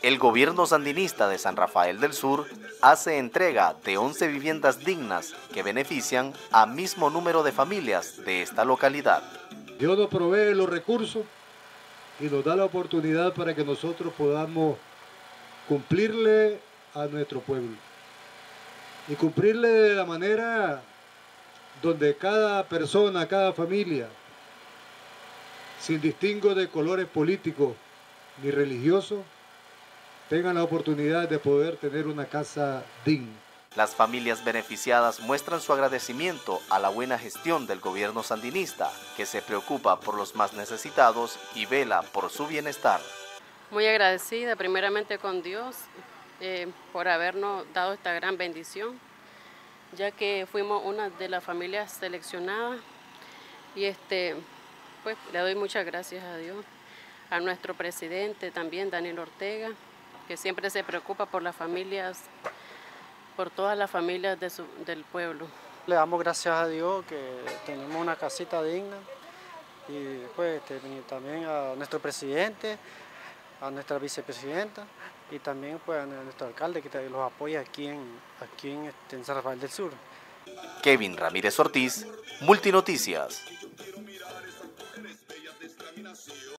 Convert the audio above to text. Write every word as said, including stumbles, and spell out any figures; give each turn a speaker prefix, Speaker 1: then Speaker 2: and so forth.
Speaker 1: El gobierno sandinista de San Rafael del Sur hace entrega de once viviendas dignas que benefician a mismo número de familias de esta localidad.
Speaker 2: Dios nos provee los recursos y nos da la oportunidad para que nosotros podamos cumplirle a nuestro pueblo. Y cumplirle de la manera donde cada persona, cada familia, sin distingo de colores políticos ni religiosos, tengan la oportunidad de poder tener una casa digna.
Speaker 1: Las familias beneficiadas muestran su agradecimiento a la buena gestión del gobierno sandinista, que se preocupa por los más necesitados y vela por su bienestar.
Speaker 3: Muy agradecida primeramente con Dios eh, por habernos dado esta gran bendición, ya que fuimos una de las familias seleccionadas y este, pues le doy muchas gracias a Dios, a nuestro presidente también, Daniel Ortega, que siempre se preocupa por las familias, por todas las familias de su, del pueblo.
Speaker 4: Le damos gracias a Dios que tenemos una casita digna y pues también a nuestro presidente, a nuestra vicepresidenta y también pues a nuestro alcalde que los apoya aquí en, aquí en, en San Rafael del Sur.
Speaker 1: Kevin Ramírez Ortiz, Multinoticias.